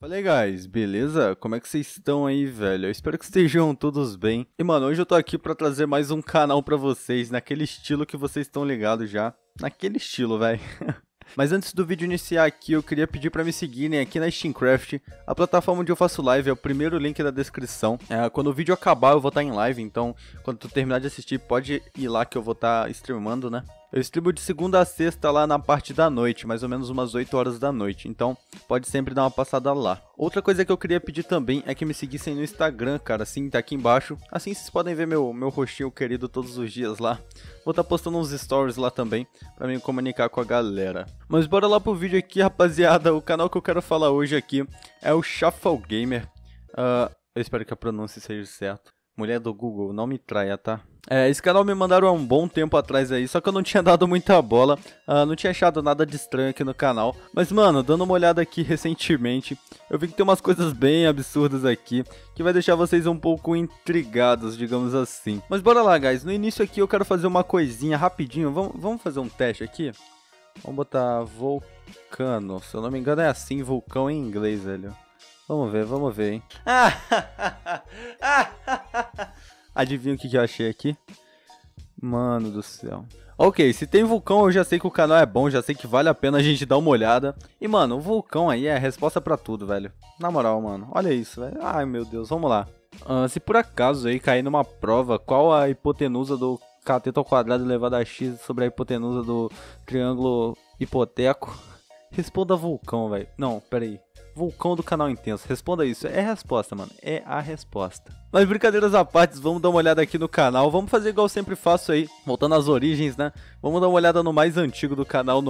Fala aí, guys, beleza? Como é que vocês estão aí, velho? Eu espero que estejam todos bem. E, mano, hoje eu tô aqui pra trazer mais um canal pra vocês, naquele estilo que vocês estão ligados já. Naquele estilo, velho. Mas antes do vídeo iniciar aqui, eu queria pedir pra me seguirem aqui na Steamcraft. A plataforma onde eu faço live é o primeiro link da descrição. Quando o vídeo acabar, eu vou estar em live, então quando tu terminar de assistir, pode ir lá que eu vou estar streamando, né? Eu streamo de segunda a sexta lá na parte da noite, mais ou menos umas 8 horas da noite, então pode sempre dar uma passada lá. Outra coisa que eu queria pedir também é que me seguissem no Instagram, cara, assim, tá aqui embaixo. Assim vocês podem ver meu rostinho querido todos os dias lá. Vou estar postando uns stories lá também, pra me comunicar com a galera. Mas bora lá pro vídeo aqui, rapaziada. O canal que eu quero falar hoje aqui é o Shuffle Gamer. Eu espero que a pronúncia seja certa. Mulher do Google, não me traia, tá? Esse canal me mandaram há um bom tempo atrás aí, só que eu não tinha dado muita bola, não tinha achado nada de estranho aqui no canal. Mas, mano, dando uma olhada aqui recentemente, eu vi que tem umas coisas bem absurdas aqui, que vai deixar vocês um pouco intrigados, digamos assim. Mas bora lá, guys, no início aqui eu quero fazer uma coisinha rapidinho, vamos fazer um teste aqui? Vamos botar vulcano, se eu não me engano é assim, vulcão em inglês, velho. Vamos ver, hein? Adivinha o que eu achei aqui? Mano do céu. Ok, se tem vulcão eu já sei que o canal é bom, já sei que vale a pena a gente dar uma olhada. E mano, o vulcão aí é a resposta pra tudo, velho. Na moral, mano, olha isso, velho. Ai meu Deus, vamos lá. Se por acaso aí cair numa prova, qual a hipotenusa do cateto ao quadrado elevado a x sobre a hipotenusa do triângulo hipoteco? Responda vulcão, velho. Não, pera aí. Vulcão do canal Intenso, responda isso, é a resposta, mano, é a resposta. Mas brincadeiras à parte, vamos dar uma olhada aqui no canal, vamos fazer igual eu sempre faço aí, voltando às origens, né? Vamos dar uma olhada no mais antigo do canal,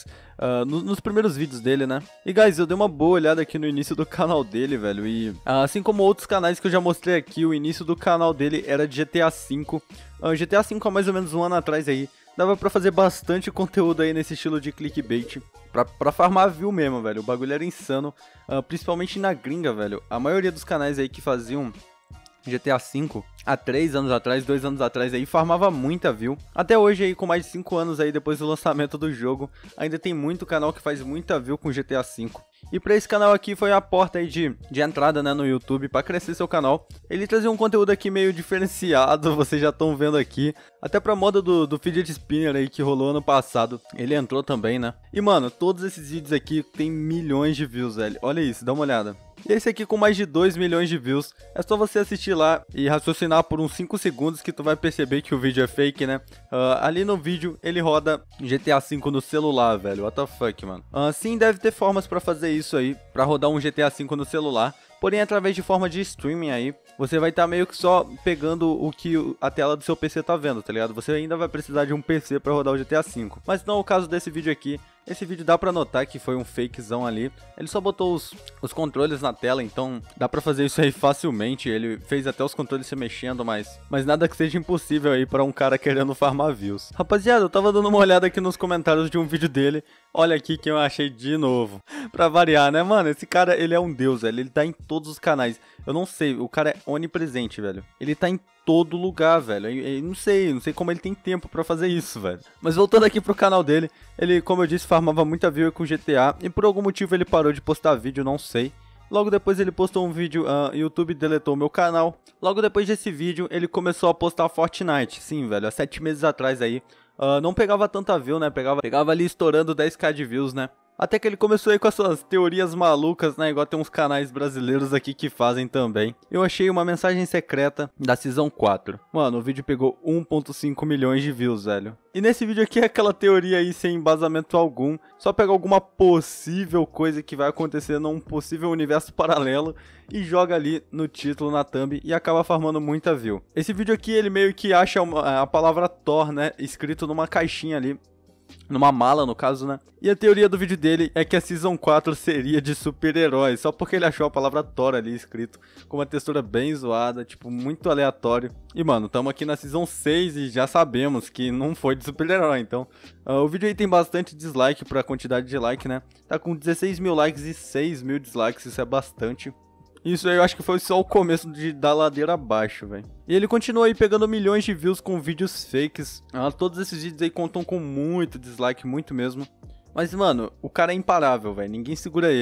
nos primeiros vídeos dele, né? E guys, eu dei uma boa olhada aqui no início do canal dele, velho, e assim como outros canais que eu já mostrei aqui, o início do canal dele era de GTA V. GTA V há mais ou menos um ano atrás aí. Dava pra fazer bastante conteúdo aí nesse estilo de clickbait. Pra farmar view mesmo, velho. O bagulho era insano. Principalmente na gringa, velho. A maioria dos canais aí que faziam GTA V há 3 anos atrás, 2 anos atrás aí, farmava muita view. Até hoje aí, com mais de 5 anos aí, depois do lançamento do jogo, ainda tem muito canal que faz muita view com GTA V. E pra esse canal aqui foi a porta aí de entrada, né, no YouTube, pra crescer seu canal. Ele trazia um conteúdo aqui meio diferenciado, vocês já estão vendo aqui. Até pra moda do Fidget Spinner aí que rolou ano passado, ele entrou também, né. E mano, todos esses vídeos aqui tem milhões de views, velho. Olha isso, dá uma olhada. E esse aqui com mais de 2 milhões de views, é só você assistir lá e raciocinar por uns 5 segundos que tu vai perceber que o vídeo é fake, né? Ali no vídeo ele roda GTA V no celular, velho, what the fuck, mano. Sim, deve ter formas pra fazer isso aí, pra rodar um GTA V no celular, porém através de forma de streaming aí, você vai estar meio que só pegando o que a tela do seu PC tá vendo, tá ligado? Você ainda vai precisar de um PC pra rodar o GTA V, mas não é o caso desse vídeo aqui. Esse vídeo dá pra notar que foi um fakezão ali. Ele só botou os controles na tela, então dá pra fazer isso aí facilmente. Ele fez até os controles se mexendo, mas nada que seja impossível aí pra um cara querendo farmar views. Rapaziada, eu tava dando uma olhada aqui nos comentários de um vídeo dele. Olha aqui que eu achei de novo. Pra variar, né, mano? Esse cara, ele é um deus, velho. Ele tá em todos os canais. Eu não sei, o cara é onipresente, velho. Ele tá em todo lugar, velho. Eu não sei como ele tem tempo pra fazer isso, velho. Mas voltando aqui pro canal dele, ele, como eu disse, farmava muita view com GTA. E por algum motivo ele parou de postar vídeo, não sei. Logo depois ele postou um vídeo, YouTube deletou meu canal. Logo depois desse vídeo, ele começou a postar Fortnite. Sim, velho, há 7 meses atrás aí. Não pegava tanta view, né? Pegava ali estourando 10k de views, né? Até que ele começou aí com as suas teorias malucas, né? Igual tem uns canais brasileiros aqui que fazem também. Eu achei uma mensagem secreta da Season 4. Mano, o vídeo pegou 1.5 milhões de views, velho. E nesse vídeo aqui é aquela teoria aí sem embasamento algum. Só pega alguma possível coisa que vai acontecer num possível universo paralelo e joga ali no título, na thumb, e acaba farmando muita view. Esse vídeo aqui, ele meio que acha a palavra Thor, né? Escrito numa caixinha ali. Numa mala, no caso, né? E a teoria do vídeo dele é que a Season 4 seria de super-heróis, só porque ele achou a palavra Thor ali escrito, com uma textura bem zoada, tipo, muito aleatório. E, mano, tamo aqui na Season 6 e já sabemos que não foi de super-herói, então... o vídeo aí tem bastante dislike pra quantidade de like, né? Tá com 16 mil likes e 6 mil dislikes, isso é bastante. Isso aí eu acho que foi só o começo da ladeira abaixo, velho. E ele continua aí pegando milhões de views com vídeos fakes. Todos esses vídeos aí contam com muito dislike, muito mesmo. Mas, mano, o cara é imparável, velho. Ninguém segura ele.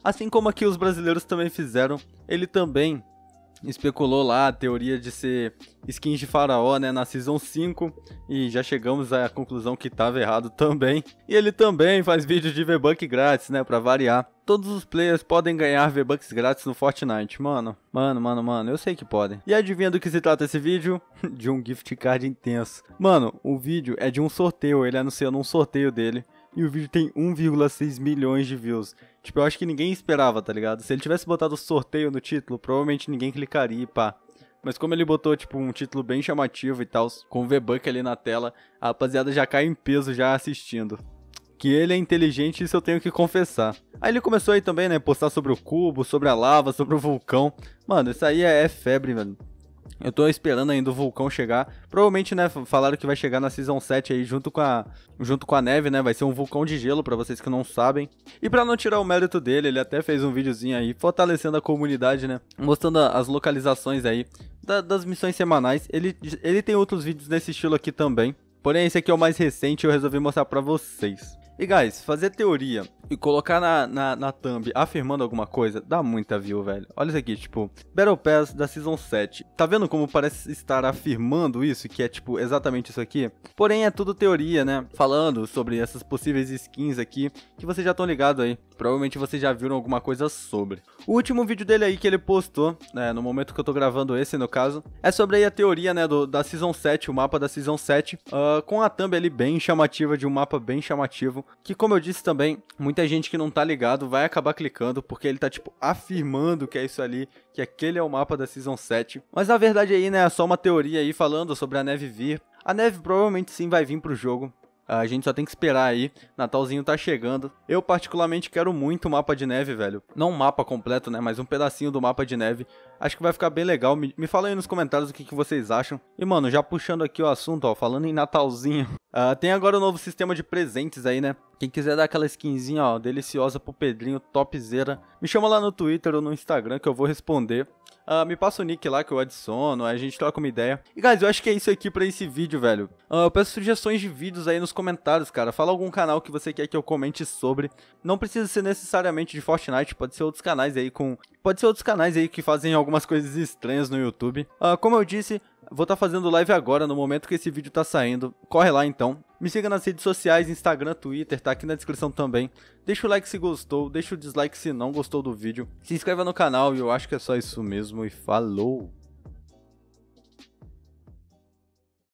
Assim como aqui os brasileiros também fizeram, ele também especulou lá a teoria de ser skins de faraó, né, na Season 5, e já chegamos à conclusão que tava errado também. E ele também faz vídeo de V-Buck grátis, né, pra variar. Todos os players podem ganhar V-Bucks grátis no Fortnite, mano, eu sei que podem. E adivinha do que se trata esse vídeo? De um gift card intenso. Mano, o vídeo é de um sorteio, ele anunciando um sorteio dele. E o vídeo tem 1,6 milhões de views. Tipo, eu acho que ninguém esperava, tá ligado? Se ele tivesse botado sorteio no título, provavelmente ninguém clicaria e pá. Mas como ele botou, tipo, um título bem chamativo e tal, com o V-Buck ali na tela, a rapaziada já cai em peso já assistindo. Que ele é inteligente, isso eu tenho que confessar. Aí ele começou aí também, né, postar sobre o cubo, sobre a lava, sobre o vulcão. Mano, isso aí é febre, velho. Eu tô esperando ainda o vulcão chegar. Provavelmente, né, falaram que vai chegar na Season 7 aí junto com a neve, né? Vai ser um vulcão de gelo, pra vocês que não sabem. E pra não tirar o mérito dele, ele até fez um videozinho aí, fortalecendo a comunidade, né? Mostrando as localizações aí das missões semanais. Ele tem outros vídeos nesse estilo aqui também. Porém, esse aqui é o mais recente e eu resolvi mostrar pra vocês. E guys, fazer teoria e colocar na thumb afirmando alguma coisa dá muita view, velho. Olha isso aqui, tipo, Battle Pass da Season 7. Tá vendo como parece estar afirmando isso, que é tipo exatamente isso aqui? Porém é tudo teoria, né? Falando sobre essas possíveis skins aqui, que vocês já estão ligados aí. Provavelmente vocês já viram alguma coisa sobre. O último vídeo dele aí que ele postou, né, no momento que eu tô gravando esse, no caso, é sobre aí a teoria, né, da Season 7, o mapa da Season 7, com a thumb ali bem chamativa, de um mapa bem chamativo, que como eu disse também, muita gente que não tá ligado vai acabar clicando, porque ele tá, tipo, afirmando que é isso ali, que aquele é o mapa da Season 7. Mas na verdade aí, né, é só uma teoria aí falando sobre a neve vir. A neve provavelmente sim vai vir pro jogo. A gente só tem que esperar aí, Natalzinho tá chegando. Eu particularmente quero muito o mapa de neve, velho. Não um mapa completo, né, mas um pedacinho do mapa de neve. Acho que vai ficar bem legal. Me fala aí nos comentários o que vocês acham. E mano, já puxando aqui o assunto, ó, falando em Natalzinho. Tem agora o novo sistema de presentes aí, né. Quem quiser dar aquela skinzinha, ó, deliciosa pro Pedrinho, topzera, me chama lá no Twitter ou no Instagram que eu vou responder. Me passa o nick lá que eu adiciono, aí a gente troca uma ideia. E guys, eu acho que é isso aqui pra esse vídeo, velho. Eu peço sugestões de vídeos aí nos comentários, cara. Fala algum canal que você quer que eu comente sobre. Não precisa ser necessariamente de Fortnite, pode ser outros canais aí que fazem algumas coisas estranhas no YouTube. Como eu disse, vou estar fazendo live agora, no momento que esse vídeo tá saindo. Corre lá então. Me siga nas redes sociais, Instagram, Twitter, tá aqui na descrição também. Deixa o like se gostou, deixa o dislike se não gostou do vídeo. Se inscreva no canal e eu acho que é só isso mesmo e falou!